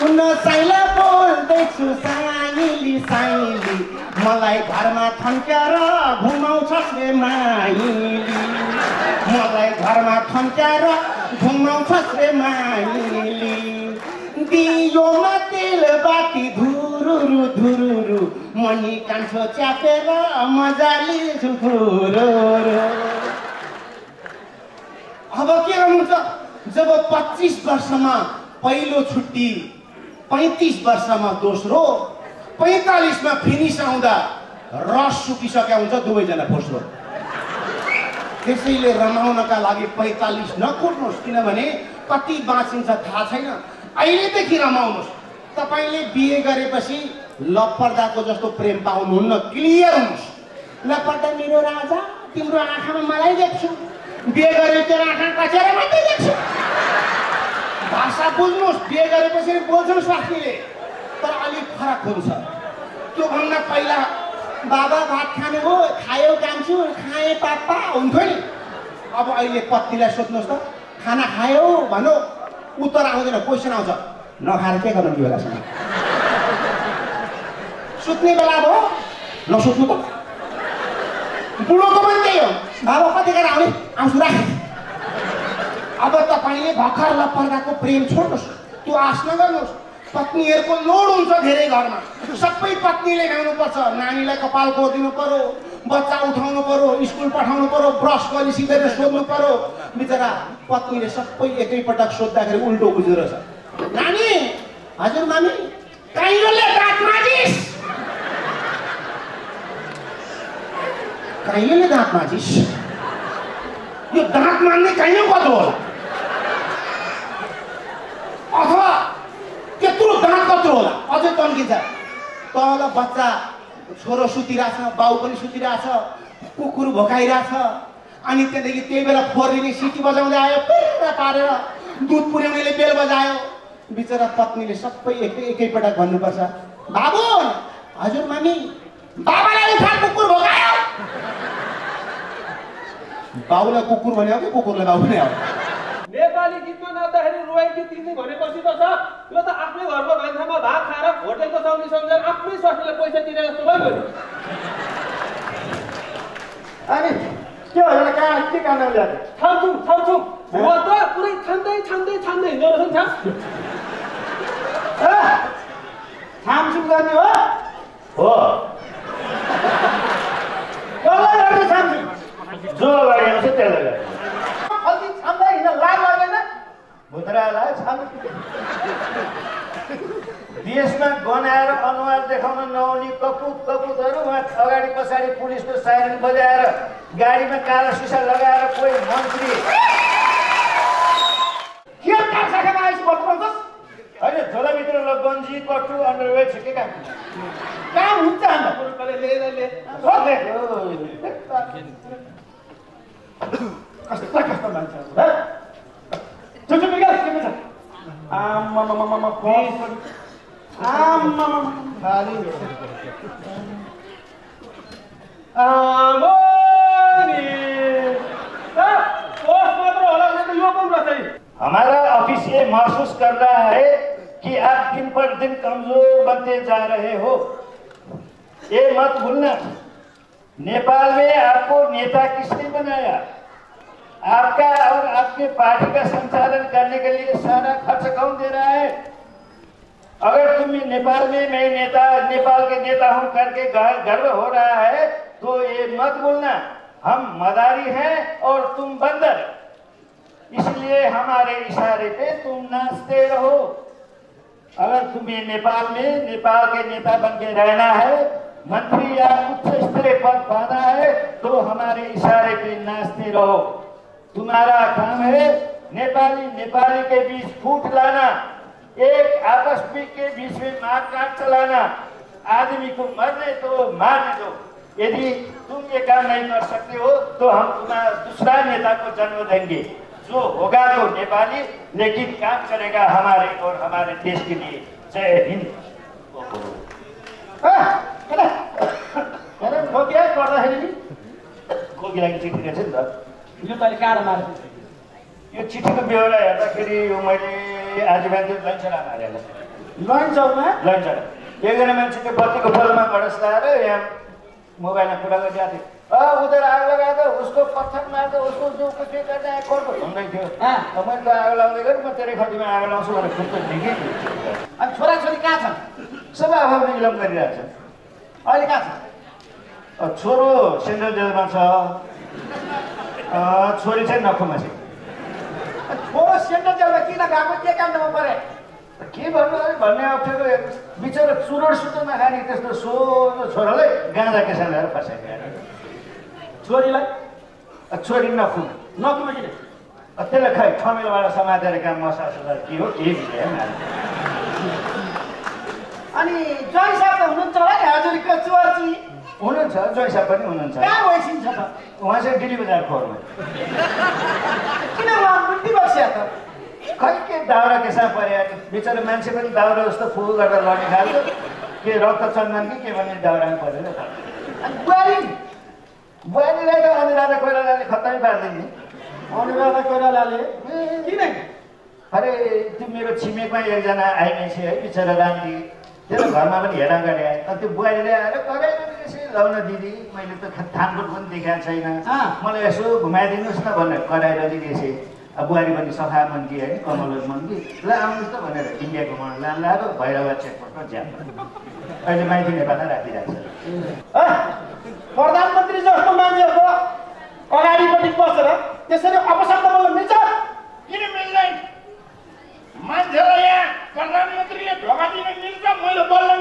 सुन साइला बोल्दैछु साइली साइली मलाई घरमा थन्क्याएर घुमाउँछस् रे माइली मलाई घरमा थन्क्याएर घुमाउँछस् रे माइली दियोमा तेल बाती धुरुरु धुरुरु मनी कान्छो च्यापेर मजाले झुरुरु अब के गर्नु छ जब 25 वर्षमा पहिलो छुट्टी 35 वर्षमा दोस्रो 45 मा फिनिस आउँदा रस सुकिसक्या हुन्छ दुवैजना फोस्रो त्यसैले रमाउनका लागि 45 नकुर्नुहोस् किनभने कति बाँचिन्छ थाहा छैन अहिलेदेखि रमाउनुहोस् तपाईले बिहे गरेपछि लपर्दाको जस्तो प्रेम पाउनुहुन्न क्लियर हुनुहोस् लपर्दा मेरो राजा तिम्रो आँखामा मलाई देख्छु बिहे गरे तेरो आँखा कचेर मात्रै देख्छु भाषा बुझ्नुहोस् बिहे गरेपछि बोल्छन् स्वास्नीले तर अलिक फरक हुन्छ त्यो भन्दा पहिला बाबा भात खानु हो खायो कान्छु खाए पापा हुन्थ्यो नि अब अहिले पत्नीलाई सोध्नुहोस् त खाना खायो भनो उत्तर आउँदैन क्वेसन आउँछ नखाएर के गर्नु त्यो बेलासम्म सुत्ने बेला भयो नसुत्नु त बुढोको पनि त्यही हो बाबा कतिखेर आउने आउँछु राख अब तपाईले भर्खर लपर्दाको प्रेम छोड्नुहोस् त्यो आश नगर्नुहोस् पत्नीहरूको लोड हुन्छ धेरै घरमा सबै पत्नीले ल्याउनुपर्छ नानीलाई कपाल कोर्दिनु पर्यो बच्चा उठाउनु पर्यो स्कुल पठाउनु पर्यो ब्रस गरी सिधै सोध्नु पर्यो बिचरा पत्नीले सबै एकैपटक सोद्धाखेरि उल्टो बुझ्दो रहेछ नानी हजुर मामी काइयोले दाँत माझिस काइयोले दाँत माझिस यो दाँत मान्ने काइयो कस्तो होला अथवा त्यत्रो दाँत कत्रो होला अझै तन्किन्छ तल बच्चा छोरो सुतिरहेछ बाउ पनि सुतिरहेछ कुकुर भोकाइरहेछ अनि त्यहाँदेखि त्यही बेला फोर्लिने सिटी बजाउँदै आयो पेर पारेर दुध पुर्याउनेले बेल बजायो बिचरा पत्नीले सबै एकैपटक भन्नुपर्छ बाबु हजुर मामी बाबालाई उठान कुकुर भोकायो बाबुलाई कुकुर भन्यो कि कुकुरलाई बाबु नै हो नेपाली गीतमा नाच्दाखेरि रोइ गीत तिमी भनेपछि त छ यो त आफ्नै घरको भान्सामा भात खाएर होटलको चौकी सम्झेर आफ्नै स्वास्नीलाई पैसा तिरेर जस्तो भयो नि अनि के हो यसलाई कहाँ के कारणले ल्याएको थाम्छु म त पुरै छान्दै हिँड्दो रहेछ छामछुम गर्ने हो कसलाई गर्ने छामछुम जो अगाडि आउँछ त्यसलाई गर्ने अलि छाम्दै हिँड्न लाज लाग्दैन भुत्रालाई छाम देशमा गनाएर अनुहार देखाउन नआउने कपुतहरू उहाँ अगाडि पछाडि पुलिसको साइरन बजाएर गाडीमा काला सिसा लगाएर कोही मन्त्री के काठसाकामा आइस बस्नुपर्छ होइन झोलाभित्र ल गन्जी कट्टु अन्डरवेयर के काम हुन्छ हाम्रो पुरुषले लिएर कस्तो मान्छेहरू चुप विकास के छ आम्मामामा प्लिज आम्मामामा खाली हमारा ऑफिस ये महसूस कर रहा है कि आप दिन पर दिन कमजोर बनते जा रहे हो ये मत भूलना नेपाल में आपको नेता किसने बनाया आपका और आपके पार्टी का संचालन करने के लिए सारा खर्च कौन दे रहा है अगर तुम नेपाल में मैं नेपाल के नेता हूं करके गर्व हो रहा है तो ये मत भूलना हम मदारी हैं और तुम बंदर इसलिए हमारे इशारे पे तुम नाचते रहो अगर तुम्हें नेपाल में नेपाल के नेता बन के रहना है मंत्री या उच्च स्तरीय पद पाना है तो हमारे इशारे पे नाचते रहो तुम्हारा काम है नेपाली के बीच फूट लाना एक आपस में के बीच में मारकाट चलाना आदमी को मरने तो मारने दो यदि तुम ये काम नहीं कर सकते हो तो हम तुम्हारा दूसरा नेता को जन्म देंगे जो होगा तो नेपाली लेकिन काम करेगा हमारे और हमारे देश के लिए जय हिंद कोकीलाई चिठी रहेछ नि त यो तले काँडा मार्छ यो चिठीको बेहोरा हेर्दाखेरि यो मैले आज बिहान त्यो लन्चरा मारेर लन्चौमा लन्च एकजना मान्छेले बत्तीको बलमा गडस लगाएर यहाँ मोबाइलमा कुरा गरिरहेको थियो उनीहरू आग लगाएको उसको पत्थर मार्दा उसको जिउको के गर्दा खोल्को भन्दै थियो मैले त आगो लगाउँदै गरेँ म तेरै खटीमा आगो लगाउँछु भनेर खुट्टो ठिकै अनि छोराछोरी कहाँ छन् सबै आफ्नो इलाम गरिरहेको छ अहिले कहाँ छ छोरो सेन्ट्रल जेलमा छ छोरी चाहिँ नखुमा छ छोरो सेन्ट्रल जेलमा किन गएको के काण्डमा परे के भन्नु भन्ने अप्ठ्यारो बिचरा चुरोड सुतो नखाने त्यस्तो सोझो छोरालाई गाँजा केसा ल्याएर फसाइदियो छोरीलाई छोरी नखुमा किन त्यसलाई खै ठमेलबाट समातेर काम मसाज के हो केही बुझेन अनि जय साहब त हुनुहुन्छ होला नि हजुरको चोरची हुनुहुन्छ जय साहब पनि हुनुहुन्छ कहाँ गइसिन्छ त उहाँ चाहिँ दिल्ली बजार खोरमा किन उहाँ बुद्धि बस्या त खै के दाउरा केसा पर्यो बिचरा मान्छे पनि दाउरा जस्तो फु गरेर लड्ने खालको के रक्त चन्दन कि के भन्ने दाउरामा परेर अनि बुहारी बुहारीलाई त अनुराधा कोइरालाले खत्तमै पारिदिन् नि अनुराधा कोइरालाले किन अरे त्यो मेरो छिमेकमा एकजना आइमान्छे है बिचरा राम्री त्यसलाई घरमा पनि हेरा गरे अनि त्यो बुहारीले आएर कराइरहनु रहेछ लौन दिदी मैले त थानकोट पनि देखाएको छैन मलाई यसो घुमाइदिनुहोस् न भनेर कराइरहनु रहेछ बुहारी पनि सफा मनकी होइन कमलोज मनकी ल आउनुहोस् त भनेर इन्डिया घुमाउनु लानु भैरवा चेकपोस्टमा ज्याप अहिले माइती नेपालमा राखिरहेको छ प्रधानमन्त्री जस्तो मान्छेहरूको अगाडिपट्टि बसेर त्यसरी अपशब्द बोल्न मिल्छ किन मिल्दैन मान्छेलाई यहाँ प्रधानमन्त्रीले ढोका दिन मिल्छ मैले बोल्न